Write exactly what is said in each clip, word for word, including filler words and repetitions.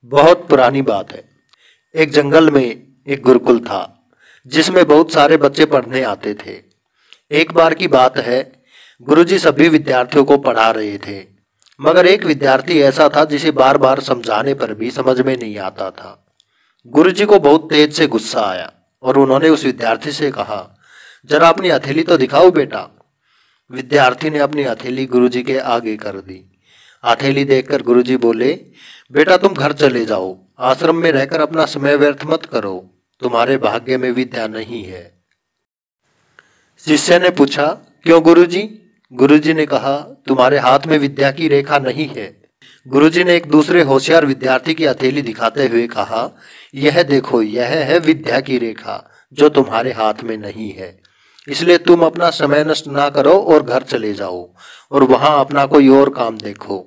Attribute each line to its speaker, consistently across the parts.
Speaker 1: बहुत पुरानी बात है। एक जंगल में एक गुरुकुल था जिसमें बहुत सारे बच्चे पढ़ने आते थे। एक बार की बात है, गुरुजी सभी विद्यार्थियों को पढ़ा रहे थे, मगर एक विद्यार्थी ऐसा था जिसे बार बार समझाने पर भी समझ में नहीं आता था। गुरुजी को बहुत तेज से गुस्सा आया और उन्होंने उस विद्यार्थी से कहा, जरा अपनी हथेली तो दिखाओ बेटा। विद्यार्थी ने अपनी हथेली गुरुजी के आगे कर दी। हथेली देखकर गुरुजी बोले, बेटा तुम घर चले जाओ, आश्रम में रहकर अपना समय व्यर्थ मत करो, तुम्हारे भाग्य में विद्या नहीं है। शिष्य ने पूछा, क्यों गुरुजी? गुरुजी ने कहा, तुम्हारे हाथ में विद्या की रेखा नहीं है। गुरुजी ने एक दूसरे होशियार विद्यार्थी की हथेली दिखाते हुए कहा, यह देखो, यह है विद्या की रेखा जो तुम्हारे हाथ में नहीं है, इसलिए तुम अपना समय नष्ट ना करो और घर चले जाओ और वहां अपना कोई और काम देखो।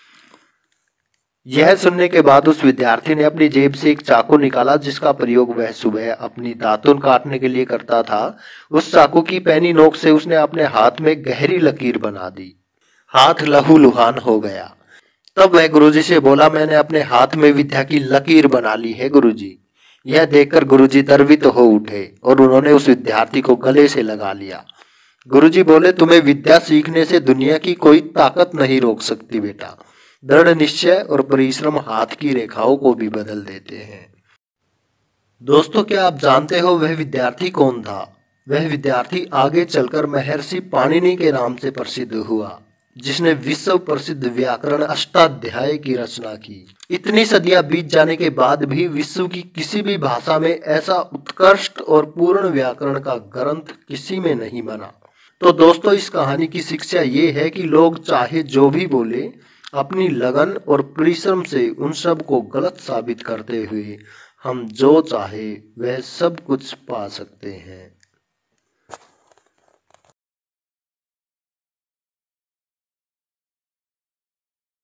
Speaker 1: यह सुनने के बाद उस विद्यार्थी ने अपनी जेब से एक चाकू निकाला जिसका प्रयोग वह सुबह अपनी दातुन काटने के लिए करता था। उस चाकू की पैनी नोक से उसने अपने हाथ में गहरी लकीर बना दी। हाथ लहूलुहान हो गया। तब वह गुरुजी से बोला, मैंने अपने हाथ में विद्या की लकीर बना ली है गुरुजी। यह देखकर गुरुजी गर्वित हो उठे और उन्होंने उस विद्यार्थी को गले से लगा लिया। गुरुजी बोले, तुम्हें विद्या सीखने से दुनिया की कोई ताकत नहीं रोक सकती बेटा। दृढ़ निश्चय और परिश्रम हाथ की रेखाओं को भी बदल देते हैं। दोस्तों, क्या आप जानते हो वह विद्यार्थी कौन था? वह विद्यार्थी आगे चलकर महर्षि पाणिनि के नाम से प्रसिद्ध हुआ, जिसने विश्व प्रसिद्ध व्याकरण अष्टाध्याय की रचना की। इतनी सदियां बीत जाने के बाद भी विश्व की किसी भी भाषा में ऐसा उत्कृष्ट और पूर्ण व्याकरण का ग्रंथ किसी में नहीं बना। तो दोस्तों, इस कहानी की शिक्षा ये है कि लोग चाहे जो भी बोले, अपनी लगन और परिश्रम से उन सब को गलत साबित करते हुए हम जो चाहे वह सब कुछ पा सकते हैं।